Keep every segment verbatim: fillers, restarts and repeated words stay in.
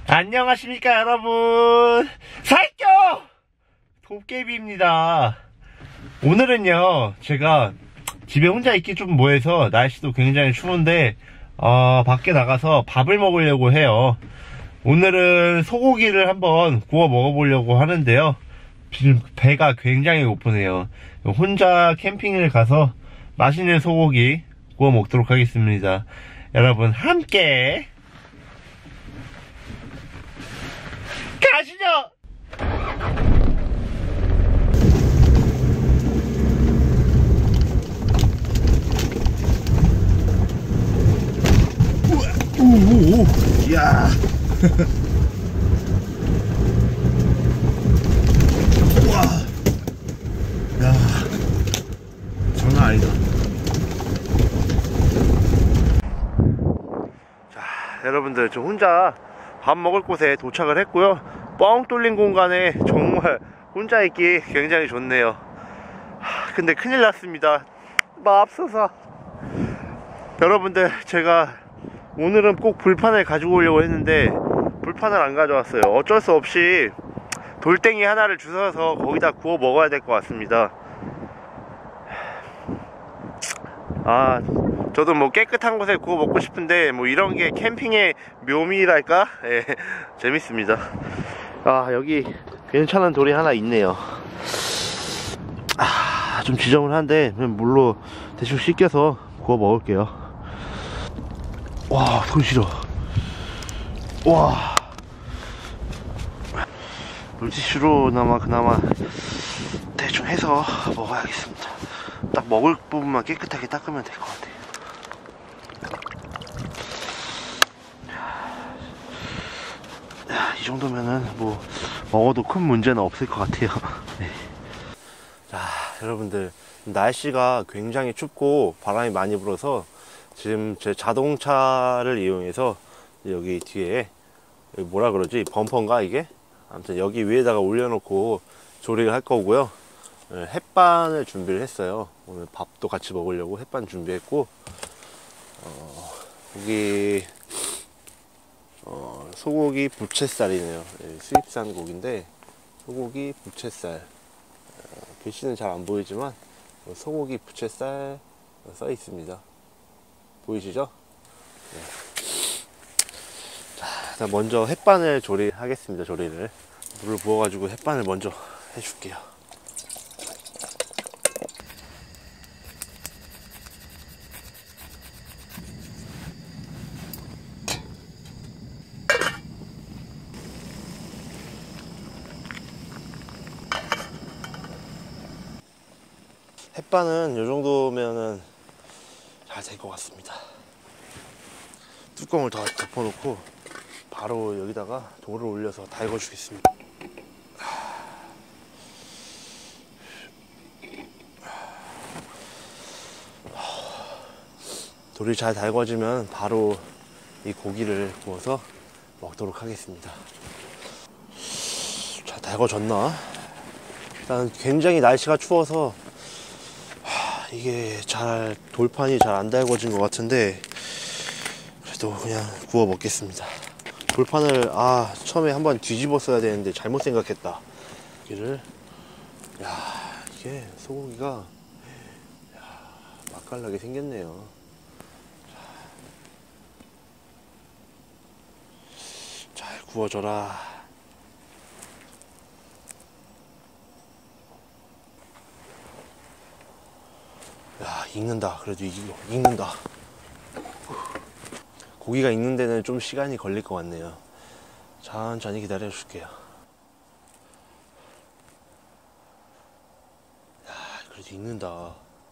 안녕하십니까 여러분, 살쪄 도깨비입니다. 오늘은요 제가 집에 혼자 있기 좀 뭐해서 날씨도 굉장히 추운데 어, 밖에 나가서 밥을 먹으려고 해요. 오늘은 소고기를 한번 구워 먹어보려고 하는데요, 지금 배가 굉장히 고프네요. 혼자 캠핑을 가서 맛있는 소고기 구워 먹도록 하겠습니다. 여러분 함께 가시죠. 오오오, 이야. 우와, 야, 장난 아니다. 자, 여러분들, 저 혼자 밥 먹을 곳에 도착을 했고요. 뻥 뚫린 공간에 정말 혼자 있기 굉장히 좋네요. 하, 근데 큰일 났습니다. 맙소사. 여러분들, 제가 오늘은 꼭 불판을 가지고 오려고 했는데 불판을 안 가져왔어요. 어쩔 수 없이 돌덩이 하나를 주워서 거기다 구워 먹어야 될 것 같습니다. 아, 저도 뭐 깨끗한 곳에 구워 먹고 싶은데 뭐 이런 게 캠핑의 묘미랄까? 예, 재밌습니다. 아, 여기 괜찮은 돌이 하나 있네요. 아, 좀 지저분한데 물로 대충 씻겨서 구워 먹을게요. 와, 손 시려. 와, 물티슈로나마 그나마 대충 해서 먹어야겠습니다. 딱 먹을 부분만 깨끗하게 닦으면 될 것 같아요. 야, 이 정도면은 뭐 먹어도 큰 문제는 없을 것 같아요. 네. 자, 여러분들, 날씨가 굉장히 춥고 바람이 많이 불어서 지금 제 자동차를 이용해서 여기 뒤에, 여기 뭐라 그러지, 범퍼인가 이게? 아무튼 여기 위에다가 올려놓고 조리를 할 거고요. 햇반을 준비를 했어요. 오늘 밥도 같이 먹으려고 햇반 준비했고, 어, 고기, 어, 소고기 부채살이네요. 예, 수입산 고기인데 소고기 부채살, 어, 글씨는 잘 안 보이지만 소고기 부채살 써 있습니다. 보이시죠? 네. 자, 일단 먼저 햇반을 조리하겠습니다. 조리를 물을 부어 가지고 햇반을 먼저 해줄게요. 햇반은 이 정도면은 잘 될 것 같습니다. 뚜껑을 더 덮어놓고 바로 여기다가 돌을 올려서 달궈 주겠습니다. 돌이 잘 달궈지면 바로 이 고기를 구워서 먹도록 하겠습니다. 잘 달궈졌나? 일단 굉장히 날씨가 추워서 이게 잘 돌판이 잘 안 달궈진 것 같은데 그래도 그냥 구워 먹겠습니다. 돌판을 아 처음에 한번 뒤집었어야 되는데 잘못 생각했다. 여기를, 야, 이게 소고기가 야, 맛깔나게 생겼네요. 잘 구워져라. 야, 익는다. 그래도 이거 익는다. 고기가 익는 데는 좀 시간이 걸릴 것 같네요. 천천히 기다려 줄게요. 야, 그래도 익는다.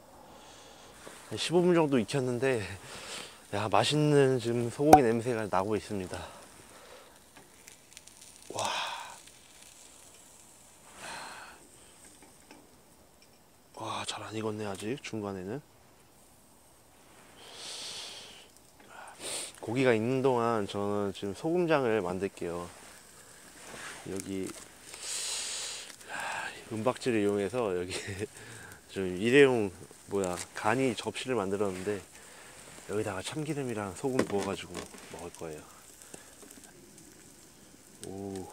십오 분 정도 익혔는데 야, 맛있는 지금 소고기 냄새가 나고 있습니다. 와, 와, 잘 안 익었네. 아직 중간에는. 고기가 익는 동안 저는 지금 소금장을 만들게요. 여기 은박지를 이용해서 여기 좀 일회용 뭐야 간이 접시를 만들었는데 여기다가 참기름이랑 소금 부어가지고 먹을 거예요. 오.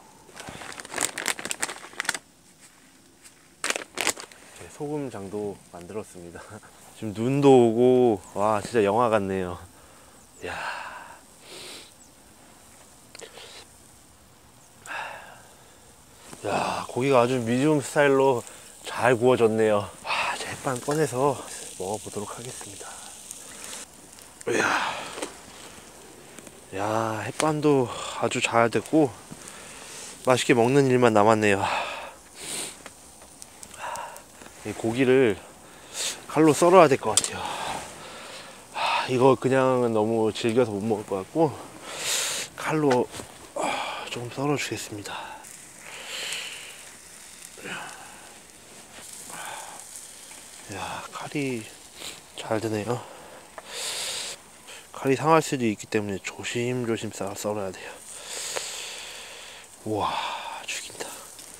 제 소금장도 만들었습니다. 지금 눈도 오고, 와, 진짜 영화 같네요. 이야. 야, 고기가 아주 미디움 스타일로 잘 구워졌네요. 와, 이제 햇반 꺼내서 먹어보도록 하겠습니다. 이야, 야, 햇반도 아주 잘 됐고 맛있게 먹는 일만 남았네요. 이 고기를 칼로 썰어야 될 것 같아요. 이거 그냥 너무 질겨서 못 먹을 것 같고 칼로 조금 썰어 주겠습니다. 야, 칼이 잘 드네요. 칼이 상할 수도 있기 때문에 조심조심 썰어야 돼요. 우와, 죽인다.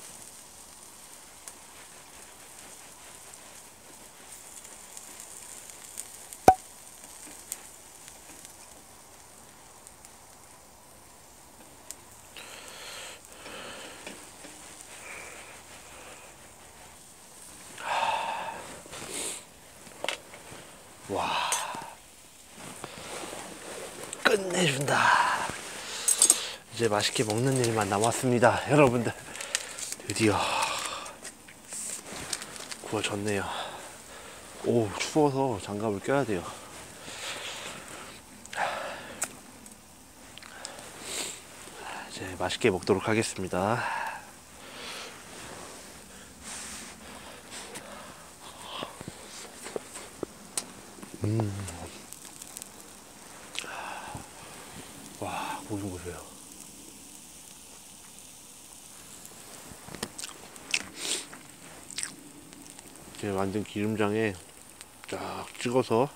와, 끝내준다. 이제 맛있게 먹는 일만 남았습니다. 여러분들, 드디어 구워졌네요. 오, 추워서 장갑을 껴야 돼요. 이제 맛있게 먹도록 하겠습니다. 음. 와, 고기 보세요. 이제 만든 기름장에 쫙 찍어서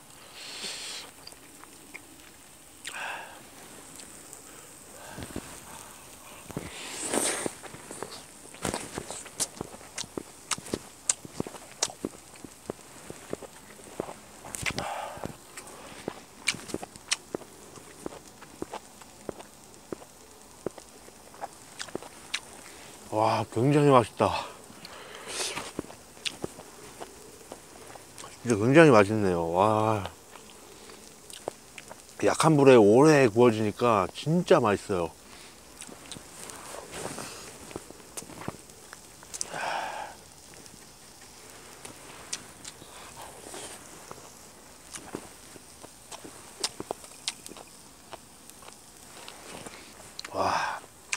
와, 굉장히 맛있다. 진짜 굉장히 맛있네요. 와, 약한 불에 오래 구워지니까 진짜 맛있어요. 와,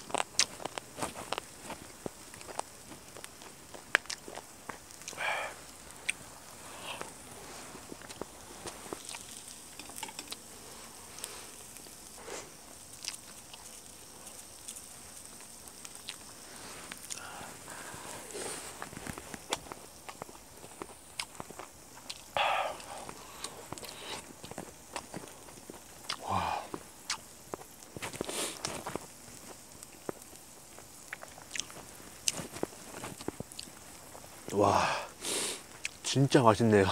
와, 진짜 맛있네요.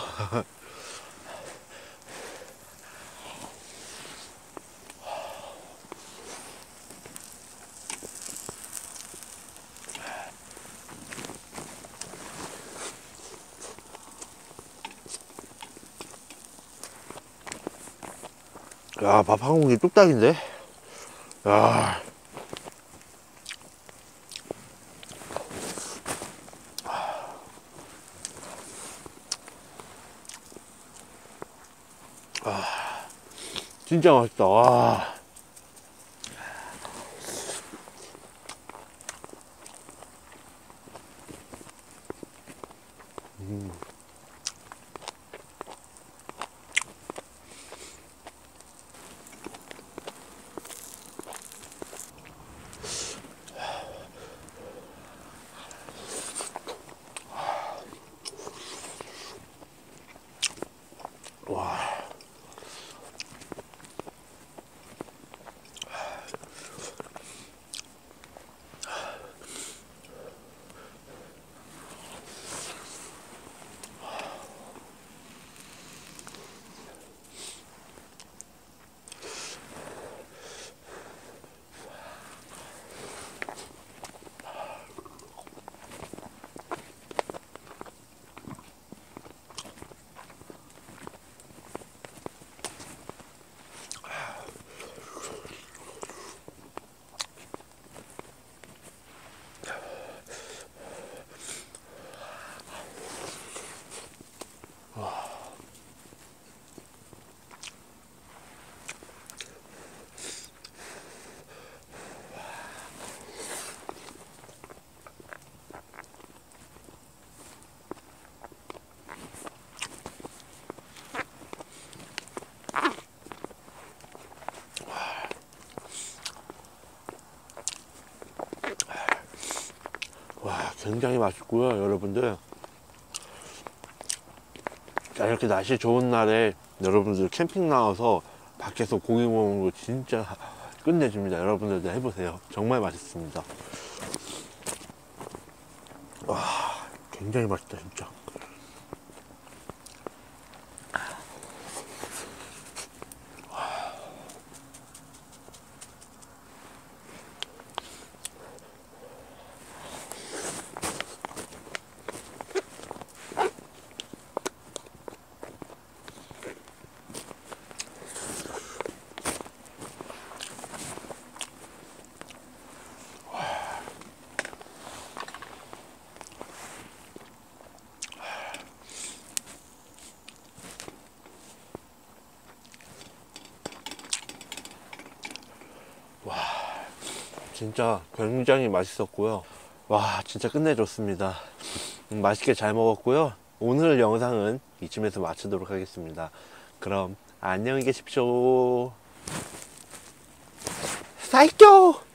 야, 밥 한 공기 뚝딱인데? 야. 아, 진짜 맛있다. 와. 음. 와. 와, 굉장히 맛있고요, 여러분들. 자, 이렇게 날씨 좋은 날에 여러분들 캠핑 나와서 밖에서 고기 먹는 거 진짜 끝내줍니다. 여러분들도 해보세요. 정말 맛있습니다. 와, 굉장히 맛있다, 진짜. 진짜 굉장히 맛있었고요. 와, 진짜 끝내줬습니다. 음, 맛있게 잘 먹었고요. 오늘 영상은 이쯤에서 마치도록 하겠습니다. 그럼 안녕히 계십시오. 사이토!